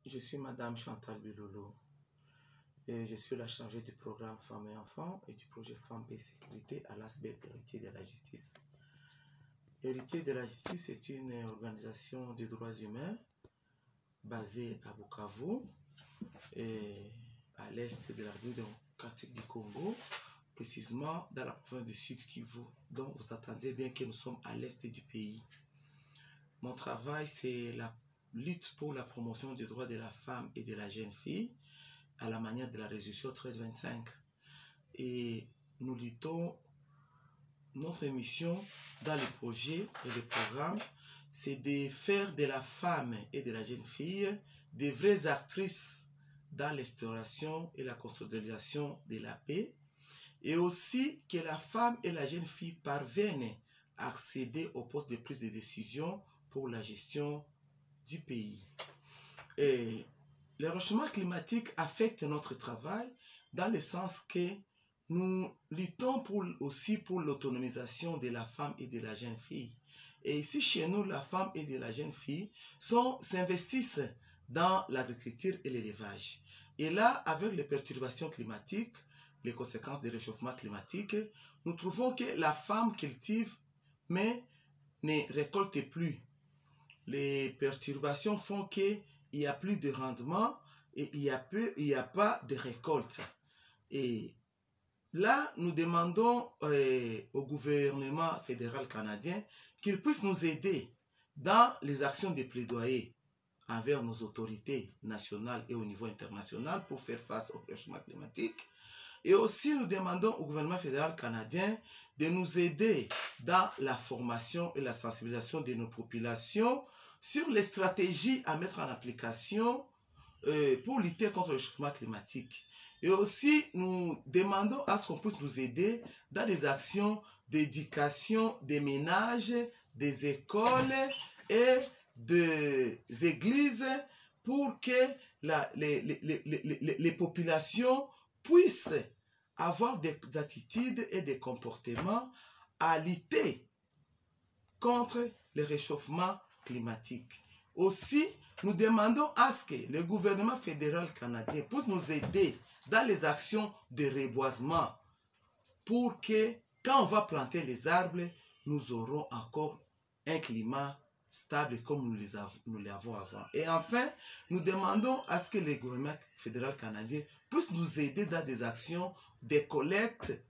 Je suis Madame Chantal Bilolo et je suis la chargée du programme Femmes et Enfants et du projet Femmes et Sécurité à l'ASBEP Héritier de la Justice. Héritier de la Justice est une organisation de droits humains basée à Bukavu et à l'est de la République démocratique du Congo, précisément dans la province du Sud Kivu. Donc vous attendez bien que nous sommes à l'est du pays. Mon travail, c'est la lutte pour la promotion des droits de la femme et de la jeune fille à la manière de la résolution 1325. Et nous luttons, notre mission dans les projets et les programmes, c'est de faire de la femme et de la jeune fille des vraies actrices dans l'instauration et la consolidation de la paix, et aussi que la femme et la jeune fille parviennent à accéder au poste de prise de décision pour la gestion du pays. Et le réchauffement climatique affecte notre travail dans le sens que nous luttons aussi pour l'autonomisation de la femme et de la jeune fille. Et ici, chez nous, la femme et de la jeune fille s'investissent dans l'agriculture et l'élevage. Et là, avec les perturbations climatiques, les conséquences du réchauffement climatique, nous trouvons que la femme cultive, mais ne récolte plus. Les perturbations font qu'il n'y a plus de rendement et il n'y a pas de récolte. Et là, nous demandons au gouvernement fédéral canadien qu'il puisse nous aider dans les actions de plaidoyer envers nos autorités nationales et au niveau international pour faire face au réchauffement climatique. Et aussi, nous demandons au gouvernement fédéral canadien de nous aider dans la formation et la sensibilisation de nos populations sur les stratégies à mettre en application pour lutter contre le changement climatique. Et aussi, nous demandons à ce qu'on puisse nous aider dans les actions d'éducation des ménages, des écoles et des églises pour que les populations puissent avoir des attitudes et des comportements à lutter contre le réchauffement climatique. Aussi, nous demandons à ce que le gouvernement fédéral canadien puisse nous aider dans les actions de reboisement pour que quand on va planter les arbres, nous aurons encore un climat stable comme nous l'avons avant. Et enfin, nous demandons à ce que le gouvernement fédéral canadien puisse nous aider dans des actions de collecte